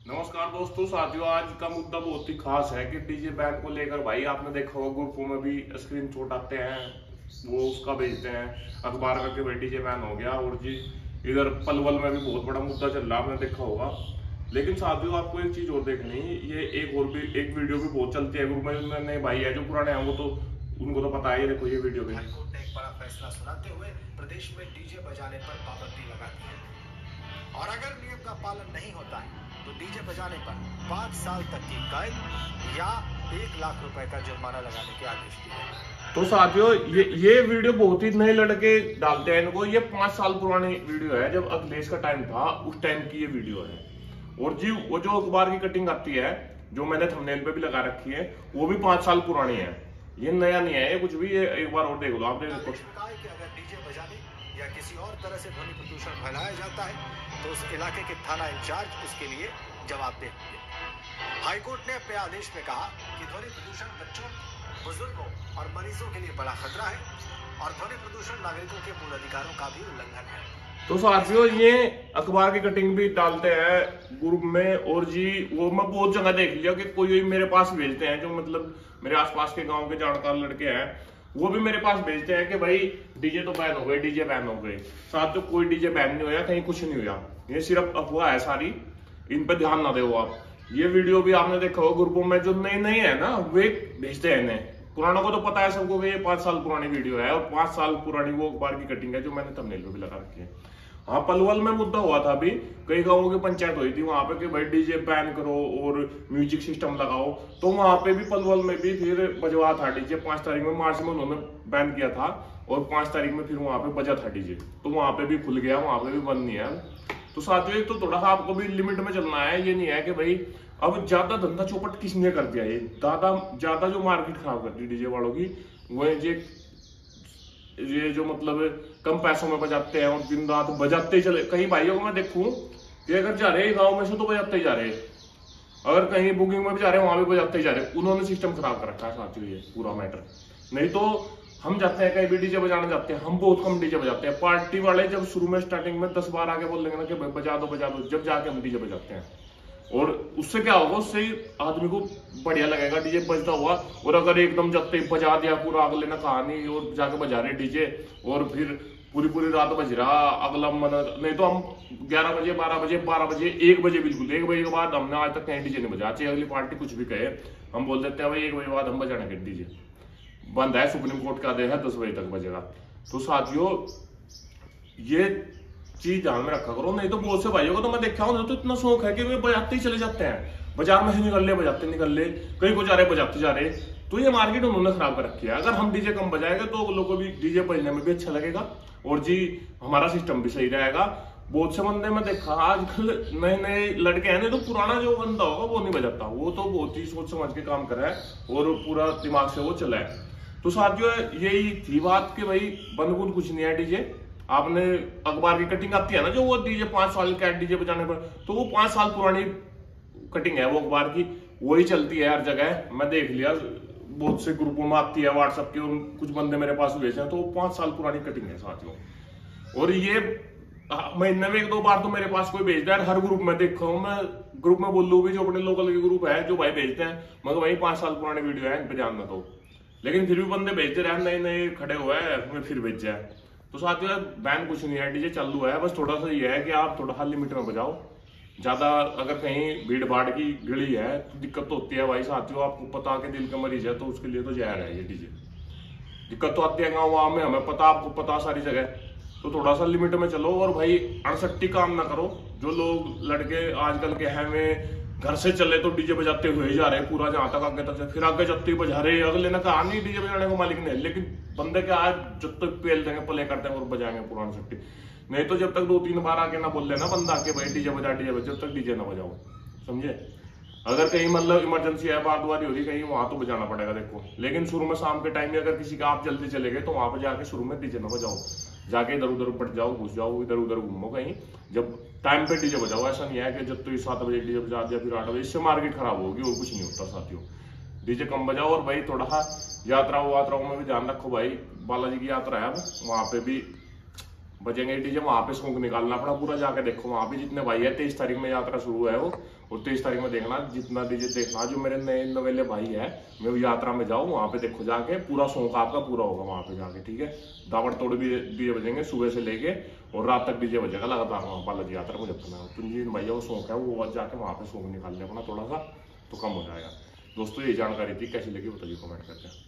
नमस्कार दोस्तों साथियों, आज का मुद्दा बहुत ही खास है कि डीजे बैन को लेकर भाई आपने देखा होगा ग्रुपों में भी स्क्रीनशॉट आते हैं, वो उसका भेजते हैं अखबार करके भाई डीजे बैन हो गया। और जी इधर पलवल में भी बहुत बड़ा मुद्दा चल रहा है, आपने देखा होगा। लेकिन साथियों आपको एक चीज और देखनी, ये एक वीडियो भी बहुत चलती है ग्रुप में, नए भाई है जो पुराने हैं वो तो उनको तो पता है। देखो ये वीडियो भी हाईकोर्ट ने एक बड़ा फैसला सुनाते हुए प्रदेश में डीजे बजाने पर पाबंदी लगा दी है और अगर नियम का पालन नहीं होता है तो डीजे बजाने पर 5 साल तक की कैद या 1 लाख रुपए का जुर्माना लगाने के आदेश दिए हैं। तो साथियों ये वीडियो बहुत ही नए लड़के डालते हैं इनको। ये 5 साल पुरानी वीडियो है, जब अखिलेश का टाइम था उस टाइम की ये वीडियो है। और जी वो जो अखबार की कटिंग आती है जो मैंने थंबनेल पे भी लगा रखी है वो भी 5 साल पुरानी है, ये नया नहीं है ये कुछ भी। ये एक बार और देख लो आप, देखो कि अगर डीजे बजाने या किसी और तरह से ध्वनि प्रदूषण फैलाया जाता है तो उस इलाके के थाना इंचार्ज उसके लिए जवाबदेह होंगे। हाईकोर्ट ने अपने आदेश में कहा कि ध्वनि प्रदूषण बच्चों, बुजुर्गों और मरीजों के लिए बड़ा खतरा है और ध्वनि प्रदूषण नागरिकों के मूल अधिकारों का भी उल्लंघन है। तो साथियों ये अखबार की कटिंग भी डालते हैं ग्रुप में। और जी वो मैं बहुत जगह देख लिया कि कोई मेरे पास भेजते हैं जो मतलब मेरे आसपास के गांव के जानकार लड़के हैं, वो भी मेरे पास भेजते हैं कि भाई डीजे तो बैन हो गए, डीजे बैन हो गए। साथियों कोई डीजे बैन नहीं हुआ, कहीं कुछ नहीं हुआ, ये सिर्फ अफवाह है सारी, इन पर ध्यान ना दो आप। ये वीडियो भी आपने देखा हो ग्रुपों में जो नई नई है ना वे भेजते हैं इन्हें, पुरानों को तो पता है सबको कि ये 5 साल पुरानी वीडियो है और 5 साल पुरानी वो अखबार की कटिंग है जो मैंने थंबनेल पे भी लगा रखी है। हाँ पलवल में मुद्दा हुआ था अभी, कई गांवों की पंचायत हुई थी वहां पे कि भाई डीजे बैन करो और म्यूजिक सिस्टम लगाओ। तो वहां पे भी पलवल में भी फिर बजवा था डीजे। 5 तारीख में मार्च में उन्होंने बैन किया था और 5 तारीख में फिर वहां पे बजा था डीजे, तो वहां पे भी खुल गया, वहां पे भी बंद नहीं है। तो साथियों तो थोड़ा सा आपको भी लिमिट में चलना है, ये नहीं है कि भाई अब ज्यादा धंधा चौपट किसने कर दिया। ये ज्यादा जो मार्केट खराब कर दी डीजे वालों की, वो ये जो मतलब कम पैसों में बजाते हैं और दिन रात बजाते ही चले। कहीं भाइयों को मैं देखूं कि अगर जा रहे गांव में से तो बजाते ही जा रहे, अगर कहीं बुकिंग में भी जा रहे वहां भी बजाते ही जा रहे। उन्होंने सिस्टम खराब कर रखा है साथियों, ये पूरा मैटर। नहीं तो हम जाते हैं कहीं भी डीजे बजाने जाते हैं, हम बहुत कम डीजे बजाते हैं। पार्टी वाले जब शुरू में स्टार्टिंग में 10 बार आके बोल देंगे ना कि बजा दो, जब जाके हम डीजे बजाते हैं। और उससे क्या होगा, उससे आदमी को बढ़िया लगेगा डीजे बजता हुआ। और अगर एकदम जब बजा दिया पूरा, अगले ने कहा नहीं और जाके बजा रहे डीजे और फिर पूरी रात बज रहा, अगला मन नहीं तो हम 11 बजे 12 बजे 12 बजे 1 बजे बिल्कुल 1 बजे के बाद हमने आज तक कहीं डीजे नहीं बजा। चाहे अगली पार्टी कुछ भी कहे, हम बोल देते हैं भाई 1 बजे बाद हम बजाने के डीजे बंद है, सुप्रीम कोर्ट का आदेश है 10 बजे तक बजेगा। तो साथियों ये चीज ध्यान में रखा करो, नहीं तो बहुत से भाइयों को तो मैं देखा हूं तो इतना शौक है कि वे बजाते ही चले जाते हैं, बाजार में से निकल ले बजाते निकल ले, कहीं को जा रहे बजाते जा रहे। तो ये मार्केट उन्होंने खराब कर रखी है। अगर हम डीजे कम बजाएंगे तो लोगों को भी डीजे बजने में भी अच्छा लगेगा और जी हमारा सिस्टम भी सही रहेगा। बहुत से बंदे में देखा आजकल नए नए लड़के हैं, नहीं तो पुराना जो बंदा होगा वो नहीं बजाता, वो तो बहुत ही सोच समझ के काम कर रहा है और पूरा दिमाग से वो चला है। तो साथियों यही थी बात कि भाई बंद बुंद कुछ नहीं है डीजे। आपने अखबार की कटिंग आती है ना जो वो डीजे 5 साल का डीजे बजाने पर, तो वो 5 साल पुरानी कटिंग है वो अखबार की, वही चलती है हर जगह। मैं देख लिया बहुत से ग्रुपों में आती है व्हाट्सएप की, और कुछ बंदे मेरे पास भेजे हैं तो वो 5 साल पुरानी कटिंग है साथियों। और ये महीने में 1-2 बार तो मेरे पास कोई भेजता है, हर ग्रुप में देखा हूँ मैं। ग्रुप में बोल लूँ भी जो अपने लोकल के ग्रुप है जो भाई भेजते हैं, मगर भाई 5 साल पुरानी वीडियो है इन पे ध्यान ना दो। लेकिन फिर भी बंदे भेजते रहे, नए नए खड़े हुए हैं फिर भेज जाए। तो साथियों बैन कुछ नहीं है, डीजे चालू है, बस थोड़ा सा ये है कि आप थोड़ा सा लिमिट में बजाओ। ज्यादा अगर कहीं भीड़ भाड़ की गली है तो दिक्कत तो होती है भाई साथियों, आपको पता के दिल का मरीज है तो उसके लिए तो जहर है ये डीजे। दिक्कत तो आती है गाँव में, हमें पता, आपको पता सारी जगह। तो थोड़ा सा लिमिट में चलो और भाई अड़सट्टी काम ना करो। जो लोग लड़के आजकल के हैं वे घर से चले तो डीजे बजाते हुए ही जा रहे पूरा जहां तक आगे तक, फिर आगे जब तक बजा रहे। अगले ने कहा नहीं डीजे बजाने को मालिक ने, लेकिन बंदे के आज जब तक पेल देंगे प्ले करते हैं और बजाएंगे पुरानी सट्टी। नहीं तो जब तक 2-3 बार आके ना बोल लेना बंदा के भाई डीजे बजा जब तक डीजे ना बजाओ, समझे। अगर कहीं मतलब इमरजेंसी है, बात वारी हो रही कहीं, वहां तो बजाना पड़ेगा देखो। लेकिन शुरू में शाम के टाइम में अगर किसी का आप जल्दी चले गए तो वहां पर जाके शुरू में डीजे ना बजाओ, जाके इधर उधर पट जाओ, घुस जाओ, इधर उधर घूमो कहीं, जब टाइम पे डीजे बजाओ। ऐसा नहीं है कि जब तो 7 बजे डीजे बजा दिया फिर 8 बजे, इससे मार्केट खराब होगी और कुछ नहीं होता साथियों। डीजे कम बजाओ और भाई थोड़ा सा यात्राओं में भी ध्यान रखो भाई। बालाजी की यात्रा है अब, वहां पे भी बजेंगे डीजे, वहां पे सॉन्ग निकालना पड़ा पूरा, जाके देखो वहां पे जितने भाई है 23 तारीख में यात्रा शुरू है वो, और 23 तारीख में देखना, जितना डीजे देखना, जो मेरे नए नवेले भाई है, मैं वो यात्रा में जाऊँ वहाँ पे देखो जाके, पूरा शौक आपका पूरा होगा वहाँ पे जाके, ठीक है। दावड़ तोड़ भी डीजे बजेंगे सुबह से लेके और रात तक डीजे बजेगा लगातार वहाँ बालाजी यात्रा में जब तक। तो जिन भैया वो शौक है वो जाके वहाँ पे शौक निकाल ले अपना थोड़ा सा, तो कम हो जाएगा। दोस्तों ये जानकारी थी, कैसी लगी बताइए कमेंट करके।